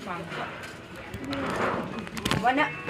ฟังก่อนวันเนี้ย